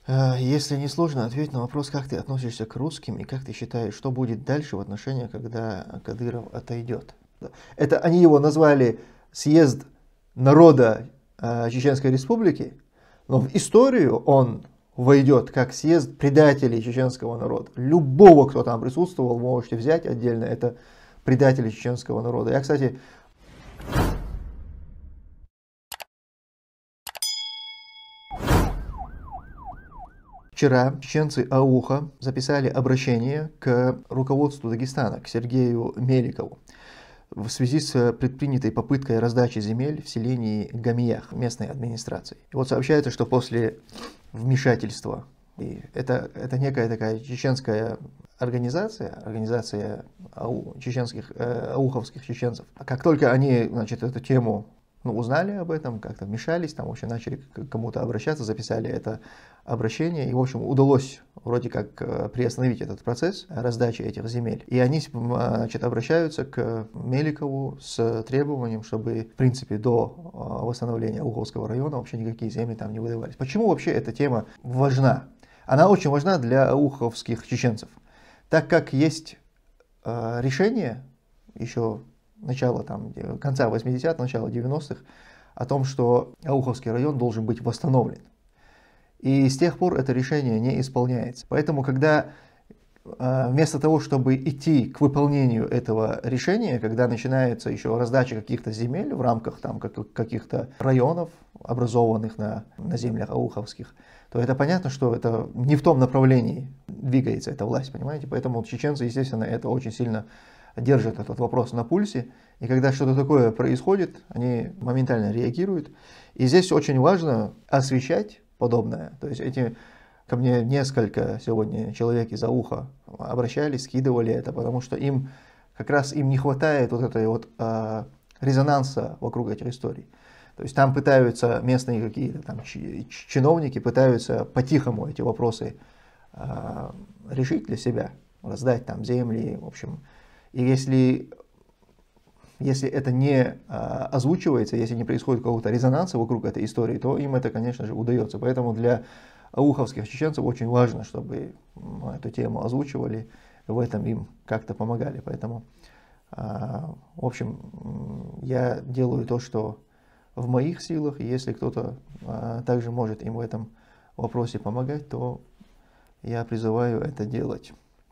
Если не сложно, ответь на вопрос, как ты относишься к русским и как ты считаешь, что будет дальше в отношениях, когда Кадыров отойдет. Это они его назвали съезд народа Чеченской Республики, но в историю он войдет как съезд предателей чеченского народа. Любого, кто там присутствовал, можете взять отдельно, это предатели чеченского народа. Я, кстати, вчера чеченцы Ауха записали обращение к руководству Дагестана, к Сергею Меликову, в связи с предпринятой попыткой раздачи земель в селении Гамиях местной администрации. И вот сообщается, что после вмешательства, и это некая такая чеченская организация чеченских, ауховских чеченцев, как только они, значит, эту тему узнали об этом, как-то вмешались, там вообще начали к кому-то обращаться, записали это обращение, и, в общем, удалось вроде как приостановить этот процесс раздачи этих земель. И они, значит, обращаются к Меликову с требованием, чтобы, в принципе, до восстановления Ауховского района вообще никакие земли там не выдавались. Почему вообще эта тема важна? Она очень важна для ауховских чеченцев, так как есть решение еще конца 80-х, начала 90-х, о том, что Ауховский район должен быть восстановлен. И с тех пор это решение не исполняется. Поэтому, когда вместо того, чтобы идти к выполнению этого решения, когда начинается еще раздача каких-то земель в рамках там, каких-то районов, образованных на землях ауховских, то это понятно, что это не в том направлении двигается эта власть, понимаете? Поэтому чеченцы, естественно, это очень сильно держат этот вопрос на пульсе, и когда что-то такое происходит, они моментально реагируют. И здесь очень важно освещать подобное. То есть ко мне несколько сегодня человек из Ауха обращались, скидывали это, потому что им не хватает вот этой вот резонанса вокруг этих историй. То есть там пытаются местные какие-то там чиновники пытаются по-тихому эти вопросы решить для себя, раздать там земли, в общем. И если это не озвучивается, если не происходит какого-то резонанса вокруг этой истории, то им это, конечно же, удается. Поэтому для ауховских чеченцев очень важно, чтобы эту тему озвучивали, в этом им как-то помогали. Поэтому, в общем, я делаю то, что в моих силах, и если кто-то также может им в этом вопросе помогать, то я призываю это делать.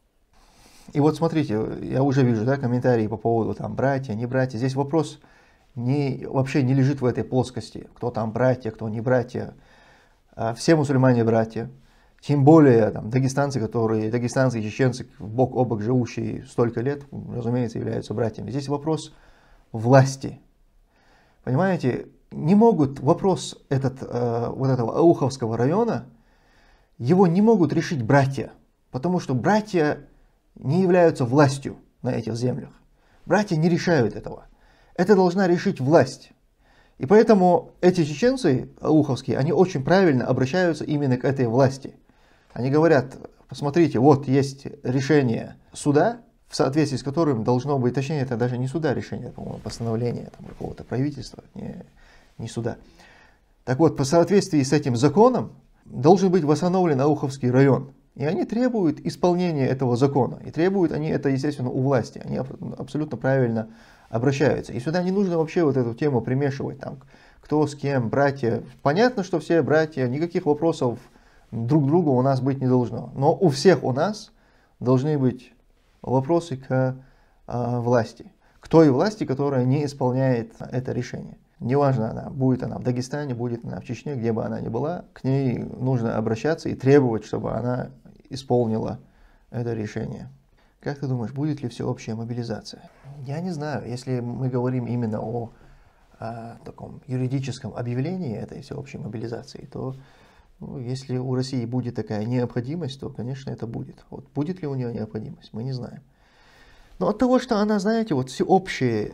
И вот смотрите, я уже вижу, да, комментарии по поводу там братья, не братья. Здесь вопрос вообще не лежит в этой плоскости, кто там братья, кто не братья. Все мусульмане братья, тем более там, дагестанцы и чеченцы, бок о бок живущие столько лет, разумеется, являются братьями. Здесь вопрос власти. Понимаете, не могут вопрос вот этого Ауховского района, его не могут решить братья, потому что братья не являются властью на этих землях. Братья не решают этого. Это должна решить власть. И поэтому эти чеченцы ауховские, они очень правильно обращаются именно к этой власти. Они говорят, посмотрите, вот есть решение суда, в соответствии с которым должно быть, точнее, это даже не суда решение, по-моему, постановление какого-то правительства, не суда. Так вот, по соответствии с этим законом должен быть восстановлен Ауховский район. И они требуют исполнения этого закона. И требуют они это, естественно, у власти. Они абсолютно правильно обращаются. И сюда не нужно вообще вот эту тему примешивать. Там, кто с кем, братья. Понятно, что все братья, никаких вопросов друг к другу у нас быть не должно. Но у всех у нас должны быть вопросы к власти. К той власти, которая не исполняет это решение. Неважно, будет она в Дагестане, будет она в Чечне, где бы она ни была, к ней нужно обращаться и требовать, чтобы она исполнила это решение. Как ты думаешь, будет ли всеобщая мобилизация? Я не знаю. Если мы говорим именно о таком юридическом объявлении этой всеобщей мобилизации, то если у России будет такая необходимость, то, конечно, это будет. Вот будет ли у нее необходимость, мы не знаем. Но от того, что она, знаете, вот всеобщий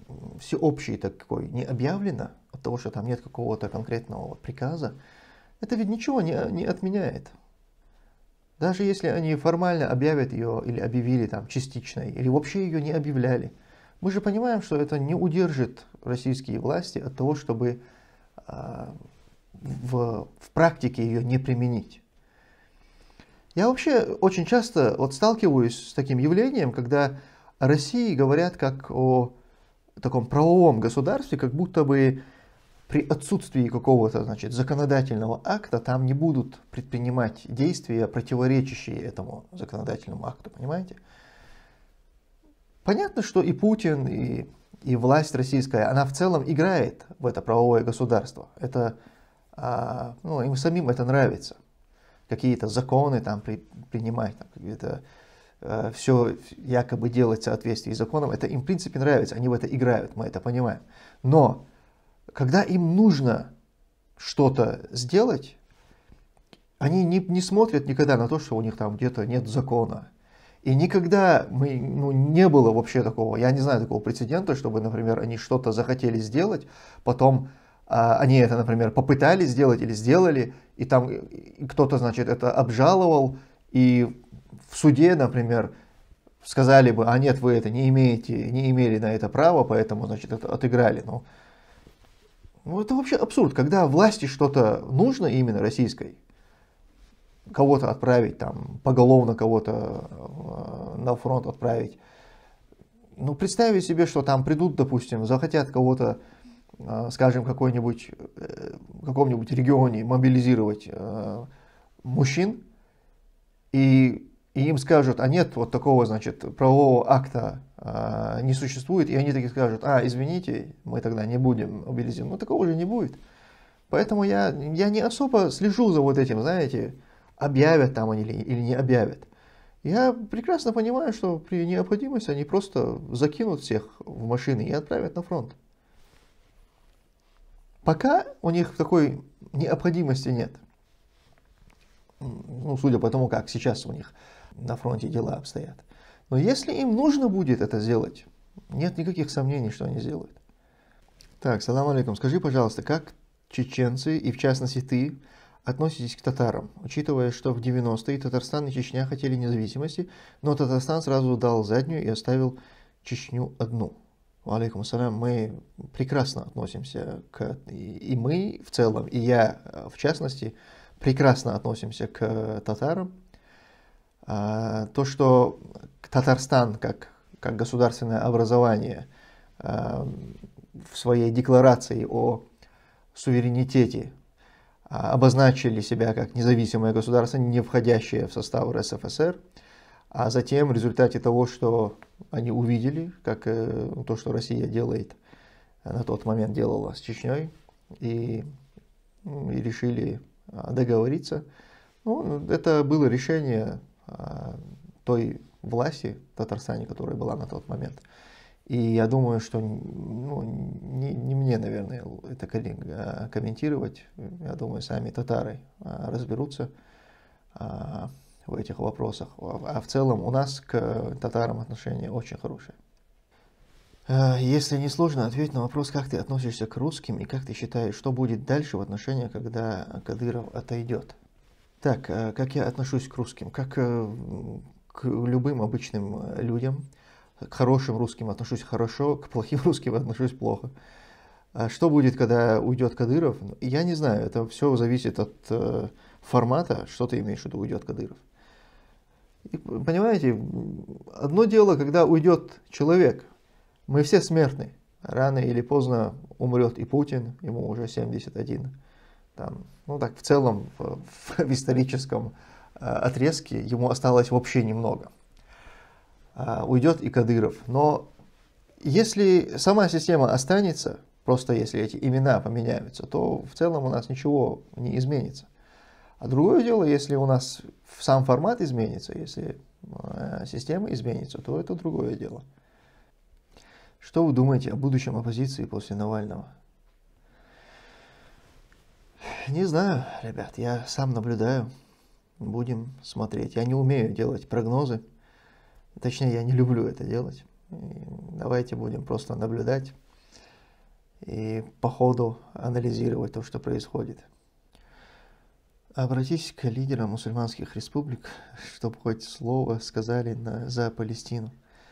такой не объявлено, от того, что там нет какого-то конкретного приказа, это ведь ничего не отменяет. Даже если они формально объявят ее или объявили там частичной, или вообще ее не объявляли, мы же понимаем, что это не удержит российские власти от того, чтобы в практике ее не применить. Я вообще очень часто вот сталкиваюсь с таким явлением, когда о России говорят как о таком правовом государстве, как будто бы при отсутствии какого-то, значит, законодательного акта там не будут предпринимать действия, противоречащие этому законодательному акту, понимаете? Понятно, что и Путин, и власть российская, она в целом играет в это правовое государство. Это, ну, им самим это нравится. Какие-то законы там принимать, какие-то все якобы делать в соответствии с законом, это им в принципе нравится, они в это играют, мы это понимаем. Но когда им нужно что-то сделать, они не смотрят никогда на то, что у них там где-то нет закона. И никогда не было вообще такого, я не знаю такого прецедента, чтобы, например, они что-то захотели сделать, потом они это, например, попытались сделать или сделали, и там кто-то, значит, это обжаловал, и в суде, например, сказали бы, а нет, вы это не имели на это права, поэтому, значит, это отыграли. Ну, это вообще абсурд, когда власти что-то нужно именно российской, кого-то отправить, там, поголовно кого-то на фронт отправить. Ну, представить себе, что там придут, допустим, захотят кого-то, скажем, в каком-нибудь регионе мобилизировать мужчин, и им скажут, а нет вот такого, значит, правового акта не существует, и они таки скажут, извините, мы тогда не будем мобилизировать. Ну, такого же не будет. Поэтому я не особо слежу за вот этим, знаете, объявят там они или не объявят. Я прекрасно понимаю, что при необходимости они просто закинут всех в машины и отправят на фронт. Пока у них такой необходимости нет. Ну, судя по тому, как сейчас у них на фронте дела обстоят. Но если им нужно будет это сделать, нет никаких сомнений, что они сделают. Так, салам алейкум. Скажи, пожалуйста, как чеченцы, и в частности ты, относитесь к татарам, учитывая, что в 90-е Татарстан и Чечня хотели независимости, но Татарстан сразу дал заднюю и оставил Чечню одну? Алейкум ассалям. Мы прекрасно относимся и мы в целом, и я в частности, прекрасно относимся к татарам. То, что Татарстан как государственное образование в своей декларации о суверенитете обозначили себя как независимое государство, не входящее в состав РСФСР, а затем в результате того, что они увидели, как то, что Россия делает, на тот момент делала с Чечней, и решили договориться. Ну, это было решение той власти в Татарстане, которая была на тот момент. И я думаю, что не мне, наверное, это комментировать. Я думаю, сами татары разберутся в этих вопросах. А в целом у нас к татарам отношения очень хорошие. Если не сложно, ответь на вопрос, как ты относишься к русским и как ты считаешь, что будет дальше в отношениях, когда Кадыров отойдет? Так, как я отношусь к русским? Как к любым обычным людям. К хорошим русским отношусь хорошо, к плохим русским отношусь плохо. А что будет, когда уйдет Кадыров? Я не знаю, это все зависит от формата, что ты имеешь в виду, уйдет Кадыров. И, понимаете, одно дело, когда уйдет человек, мы все смертны, рано или поздно умрет и Путин, ему уже 71. Там, ну так, в целом, в историческом отрезке ему осталось вообще немного. Уйдет и Кадыров. Но если сама система останется, просто если эти имена поменяются, то в целом у нас ничего не изменится. А другое дело, если у нас сам формат изменится, если система изменится, то это другое дело. Что вы думаете о будущем оппозиции после Навального? Не знаю, ребят, я сам наблюдаю. Будем смотреть. Я не умею делать прогнозы. Точнее, я не люблю это делать. Давайте будем просто наблюдать и по ходу анализировать то, что происходит. Обратись к лидерам мусульманских республик, чтобы хоть слово сказали за Палестину.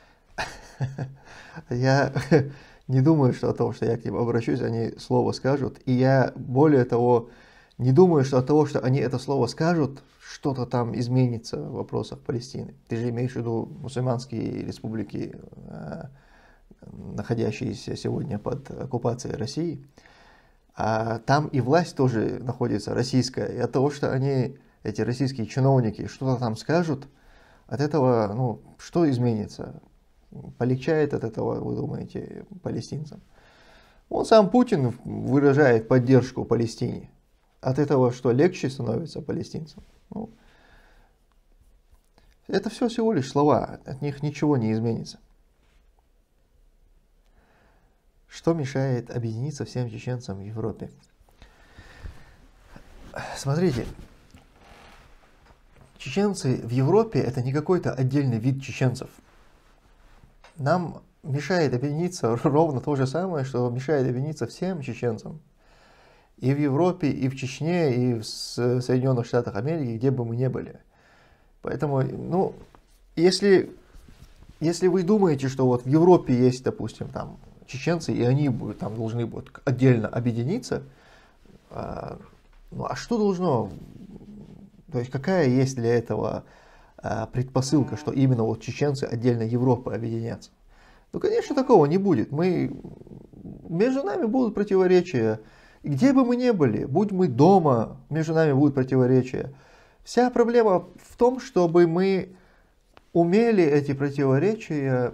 Я не думаю, что о том, что я к ним обращусь, они слово скажут. И я, более того, Не думаю, что от того, что они это слово скажут, что-то там изменится в вопросах Палестины. Ты же имеешь в виду мусульманские республики, находящиеся сегодня под оккупацией России. А там и власть тоже находится российская. И от того, что они, эти российские чиновники, что-то там скажут, от этого, ну, что изменится? Полегчает от этого, вы думаете, палестинцам? Он сам Путин выражает поддержку Палестине. От этого что, легче становится палестинцам? Ну, это все всего лишь слова, от них ничего не изменится. Что мешает объединиться всем чеченцам в Европе? Смотрите, чеченцы в Европе это не какой-то отдельный вид чеченцев. Нам мешает объединиться ровно то же самое, что мешает объединиться всем чеченцам. И в Европе, и в Чечне, и в Соединенных Штатах Америки, где бы мы ни были. Поэтому, ну, если вы думаете, что вот в Европе есть, допустим, там чеченцы, и они будут, там должны будут отдельно объединиться, ну а что должно, то есть какая есть для этого предпосылка, что именно вот чеченцы отдельно Европы объединятся? Ну, конечно, такого не будет. Между нами будут противоречия. И где бы мы ни были, будь мы дома, между нами будут противоречия. Вся проблема в том, чтобы мы умели эти противоречия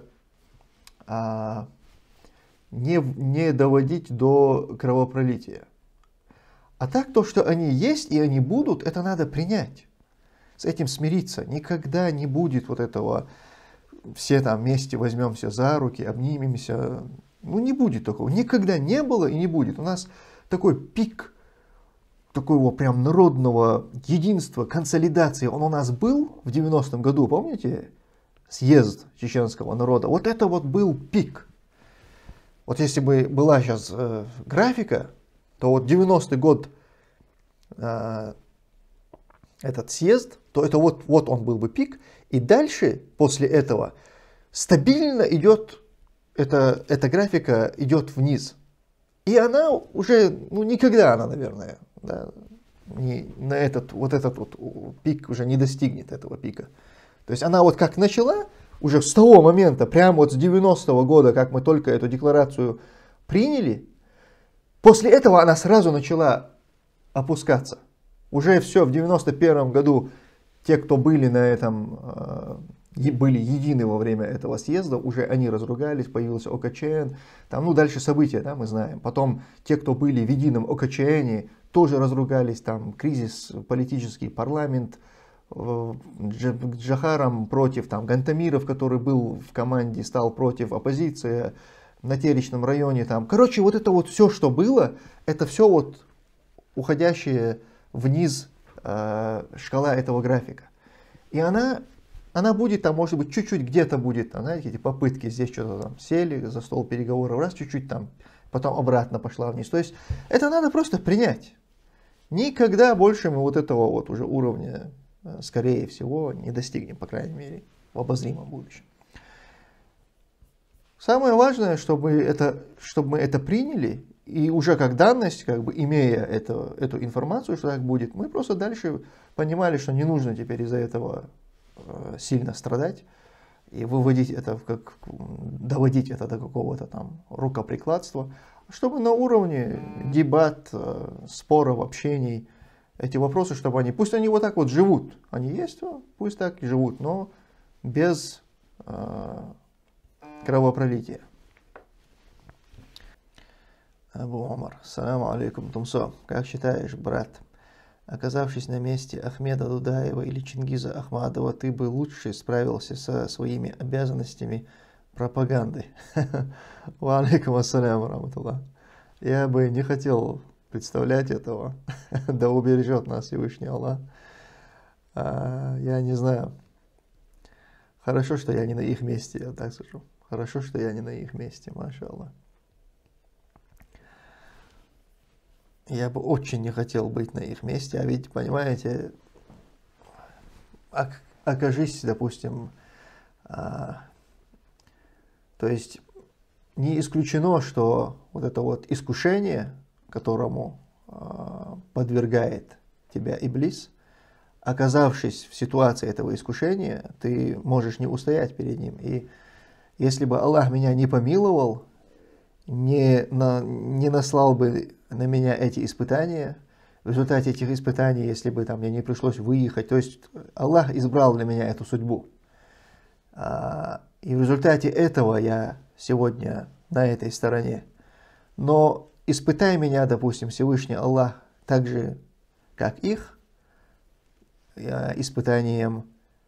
не доводить до кровопролития. А так то, что они есть и они будут, это надо принять. С этим смириться. Никогда не будет вот этого, все там вместе возьмемся за руки, обнимемся. Ну не будет такого. Никогда не было и не будет. У нас такой пик такого прям народного единства, консолидации, он у нас был в 90-м году, помните? Съезд чеченского народа. Вот это вот был пик. Вот если бы была сейчас графика, то вот 90-й год этот съезд, то это вот он был бы пик. И дальше, после этого, стабильно идет, эта графика идет вниз. И она уже, ну никогда она, наверное, да, на этот пик уже не достигнет этого пика. То есть она вот как начала, уже с того момента, прямо вот с 90-го года, как мы только эту декларацию приняли, после этого она сразу начала опускаться. Уже все, в 91-м году те, кто были на этом, были едины во время этого съезда, уже они разругались, появился ОКЧН, там, ну, дальше события, да, мы знаем. Потом те, кто были в едином ОКЧНе, тоже разругались, там, кризис политический, парламент, Джахаром против, там, Гантамиров, который был в команде, стал против, оппозиции на Теречном районе, там. Короче, вот это вот все, что было, это все вот уходящее вниз шкала этого графика. И она будет там, может быть, чуть-чуть где-то будет, там, знаете, эти попытки, здесь что-то там сели за стол переговоров, раз чуть-чуть там, потом обратно пошла вниз. То есть это надо просто принять. Никогда больше мы вот этого вот уже уровня, скорее всего, не достигнем, по крайней мере, в обозримом будущем. Самое важное, чтобы мы это приняли, и уже как данность, как бы имея эту информацию, что так будет, мы просто дальше понимали, что не нужно теперь из-за этого сильно страдать и доводить это до какого-то там рукоприкладства, чтобы на уровне дебат, споров, общений, эти вопросы, чтобы они, пусть они вот так вот живут, они есть, пусть так и живут, но без кровопролития. Абу Омар, саламу алейкум, Тумсо. Как считаешь, брат, оказавшись на месте Ахмеда Дудаева или Чингиза Ахмадова, ты бы лучше справился со своими обязанностями пропаганды? Ва алейкум ассаляму раматуллах. Я бы не хотел представлять этого, да убережет нас Всевышний Аллах. Я не знаю. Хорошо, что я не на их месте, я так скажу. Хорошо, что я не на их месте, маша Аллах. Я бы очень не хотел быть на их месте, а ведь, понимаете, окажись, допустим, то есть не исключено, что вот это вот искушение, которому подвергает тебя Иблис, оказавшись в ситуации этого искушения, ты можешь не устоять перед ним. И если бы Аллах меня не помиловал, не наслал бы на меня эти испытания, в результате этих испытаний, если бы там мне не пришлось выехать, то есть Аллах избрал для меня эту судьбу. И в результате этого я сегодня на этой стороне. Но испытай меня, допустим, Всевышний Аллах, так же, как их, испытанием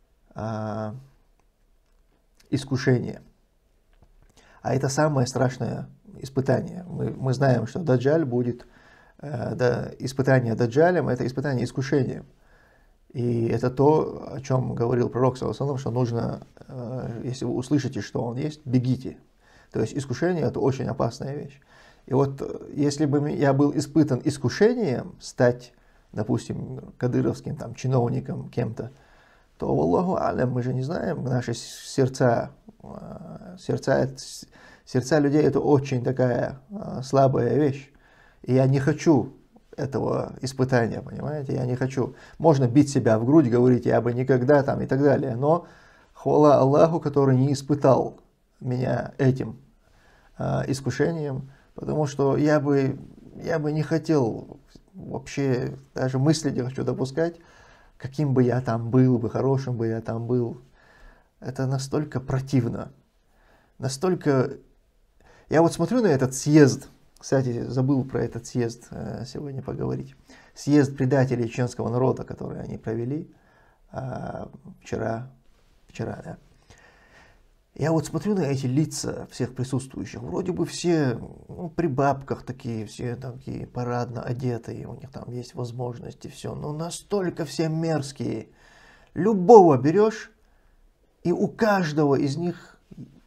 искушения. А это самое страшное испытание. Мы знаем, что Даджаль будет, испытание Даджалем, это испытание искушением. И это то, о чем говорил пророк, саллаллаху, что нужно, если вы услышите, что он есть, бегите. То есть искушение – это очень опасная вещь. И вот если бы я был испытан искушением стать, допустим, кадыровским там, чиновником кем-то, то, Аллаху алям, мы же не знаем, наши сердца людей – это очень такая слабая вещь. И я не хочу этого испытания, понимаете, я не хочу. Можно бить себя в грудь, говорить, я бы никогда там и так далее, но хвала Аллаху, который не испытал меня этим искушением, потому что я бы не хотел вообще, даже мысли не хочу допускать, каким бы я там был, хорошим бы я там был. Это настолько противно, настолько... Я вот смотрю на этот съезд, кстати, забыл про этот съезд сегодня поговорить. Съезд предателей чеченского народа, который они провели вчера, да. Я вот смотрю на эти лица всех присутствующих. Вроде бы все при бабках такие, все такие парадно одетые, у них там есть возможности, все. Но настолько все мерзкие. Любого берешь, и у каждого из них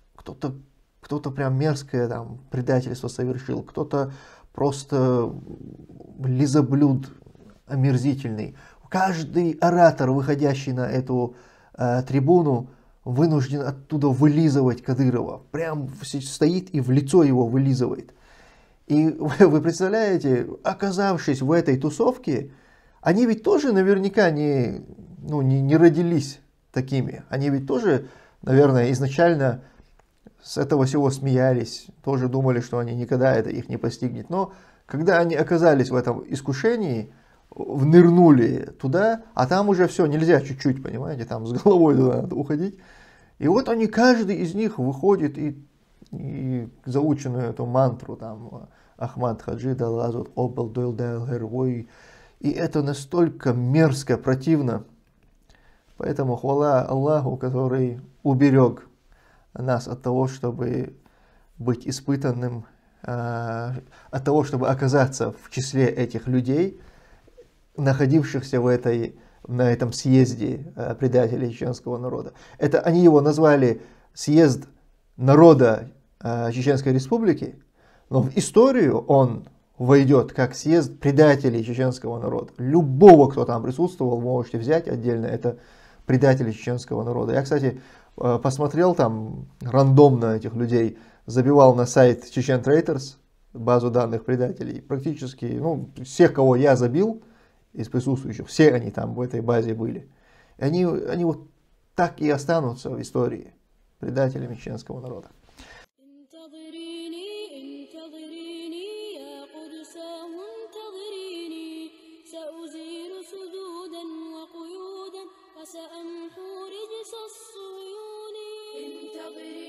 кто-то прям мерзкое там предательство совершил, кто-то просто лизоблюд омерзительный. Каждый оратор, выходящий на эту трибуну, вынужден оттуда вылизывать Кадырова. Прям стоит и в лицо его вылизывает. И вы представляете, оказавшись в этой тусовке, они ведь тоже наверняка не родились такими. Они ведь тоже, наверное, изначально с этого всего смеялись, тоже думали, что они никогда это их не постигнет. Но когда они оказались в этом искушении, внырнули туда, а там уже все, нельзя чуть-чуть, понимаете, там с головой туда надо уходить. И вот они, каждый из них выходит и заученную эту мантру, там, Ахмад Хаджи Далазут Обал Дойлдал Гервой. И это настолько мерзко, противно. Поэтому хвала Аллаху, который уберег нас от того, чтобы быть испытанным, от того, чтобы оказаться в числе этих людей, находившихся на этом съезде предателей чеченского народа. Это они его назвали съезд народа Чеченской Республики, но в историю он войдет как съезд предателей чеченского народа. Любого, кто там присутствовал, можете взять отдельно, это предатели чеченского народа. Я, кстати, посмотрел там рандомно этих людей, забивал на сайт Chechen Traitors, базу данных предателей. Практически, всех, кого я забил из присутствующих, все они там в этой базе были. И они вот так и останутся в истории предателями чеченского народа. سأمحو رجس الصيون انتظري